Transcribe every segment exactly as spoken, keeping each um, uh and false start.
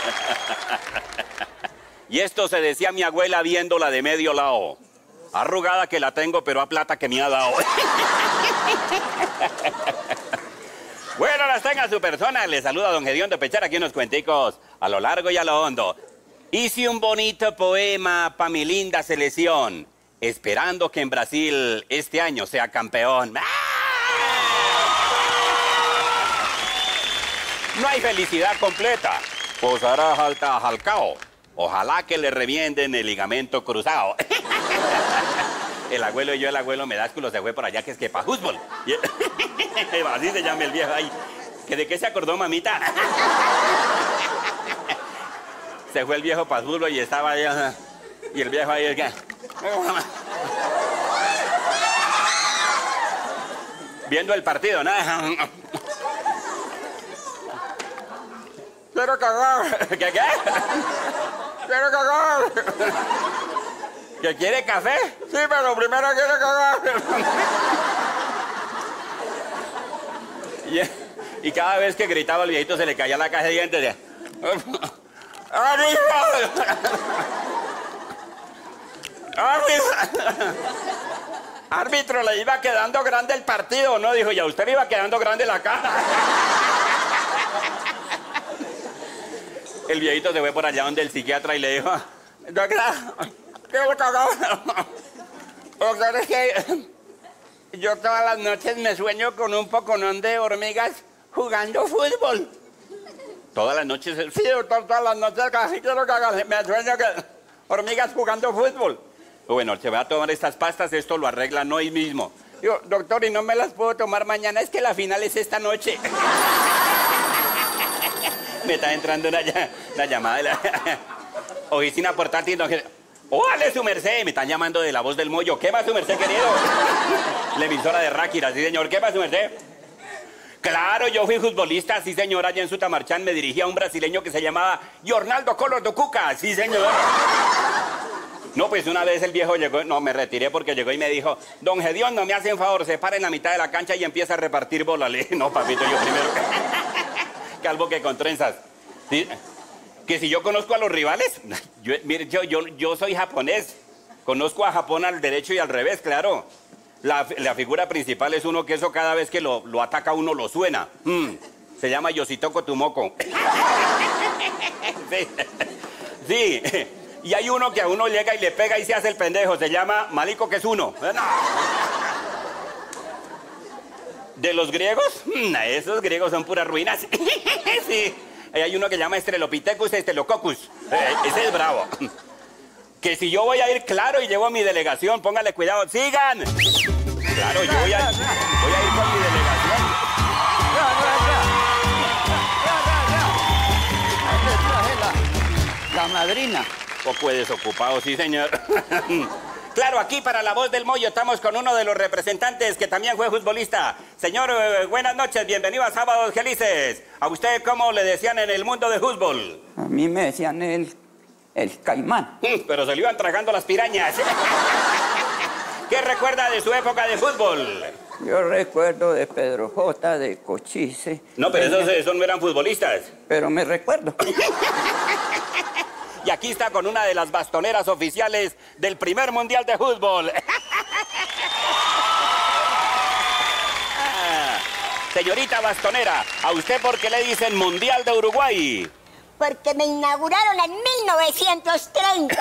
Y esto se decía mi abuela viéndola de medio lado. Arrugada que la tengo, pero a plata que me ha dado. Bueno, las tenga su persona. Le saluda don Gediondo Pechar aquí unos cuenticos a lo largo y a lo hondo. Hice un bonito poema pa' mi linda selección, esperando que en Brasil este año sea campeón. No hay felicidad completa. Posará alta jalcao. Ojalá que le revienden el ligamento cruzado. El abuelo y yo, el abuelo Medásculo, se fue por allá, que es que pa' fútbol. Y... así se llama el viejo ahí. ¿Que ¿De qué se acordó, mamita? Se fue el viejo pa' fútbol y estaba allá. Y el viejo ahí, ¿qué? Viendo el partido, ¿no? Quiero cagar. ¿Qué, qué? Quiero cagar. ¿Que quiere café? Sí, pero primero quiere cagar. y, y cada vez que gritaba el viejito se le caía la caja de dientes. ¡Árbitro! ¡Árbitro! Árbitro, le iba quedando grande el partido, ¿no? Dijo, y a usted le iba quedando grande la caja. El viejito se fue por allá donde el psiquiatra y le dijo, doctora, ¿qué le cagó? Doctor, es que yo todas las noches me sueño con un poconón de hormigas jugando fútbol. Todas las noches, sí, doctor, todas las noches casi quiero cagar, me sueño que hormigas jugando fútbol. Bueno, se va a tomar estas pastas, esto lo arreglan hoy mismo. Digo, doctor, y no me las puedo tomar mañana, es que la final es esta noche. Me está entrando una, una llamada de la oficina portátil. No, ¡óale, su merced! Me están llamando de La Voz del Mollo. ¿Qué más, su merced, querido? La emisora de Ráquira, sí, señor. ¿Qué más, su merced? Claro, yo fui futbolista, sí, señor. Allá en Sutamarchán me dirigía a un brasileño que se llamaba Yornaldo Collor do Cuca. Sí, señor. No, pues una vez el viejo llegó, no, me retiré porque llegó y me dijo, don Gediondo, no me hacen favor, se para en la mitad de la cancha y empieza a repartir bola. Le dije, no, papito, yo primero... calvo que con trenzas. ¿Sí? Que si yo conozco a los rivales, yo, mire, yo, yo, yo soy japonés, conozco a Japón al derecho y al revés, claro. La, la figura principal es uno que eso cada vez que lo, lo ataca uno lo suena. Mm, se llama Yoshitoko Tumoko. Sí. Sí. Y hay uno que a uno llega y le pega y se hace el pendejo, se llama Maliko Kesuno. ¿De los griegos? Esos griegos son puras ruinas. Sí. Hay uno que llama Estrelopithecus Staphylococcus. Eh, ese es bravo. Que si yo voy a ir, claro, y llevo a mi delegación, póngale cuidado. ¡Sigan! Claro, yo voy a, voy a ir con mi delegación. La madrina. Poco desocupado, sí, señor. Claro, aquí para La Voz del Mollo estamos con uno de los representantes que también fue futbolista. Señor, eh, buenas noches, bienvenido a Sábados Felices. ¿A usted cómo le decían en el mundo de fútbol? A mí me decían el, el caimán. Pero se le iban tragando las pirañas. ¿Qué recuerda de su época de fútbol? Yo recuerdo de Pedro J, de Cochise. No, pero esos, esos no eran futbolistas. Pero me recuerdo. Y aquí está con una de las bastoneras oficiales del primer mundial de fútbol. Ah, señorita bastonera, ¿a usted por qué le dicen Mundial de Uruguay? Porque me inauguraron en mil novecientos treinta.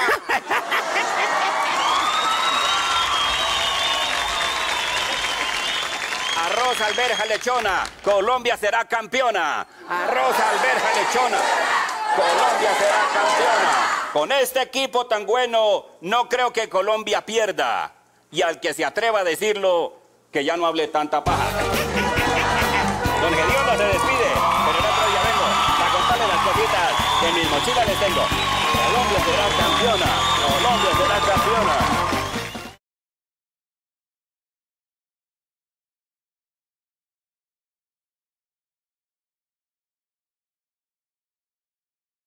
Arroz, alberja, lechona. Colombia será campeona. Arroz, alberja, lechona. Colombia será campeona. Con este equipo tan bueno, no creo que Colombia pierda. Y al que se atreva a decirlo, que ya no hable tanta paja. Don Gediondo se despide, pero el otro día vengo a contarle las cositas que en mi mochila les tengo. Colombia será campeona. Colombia será campeona.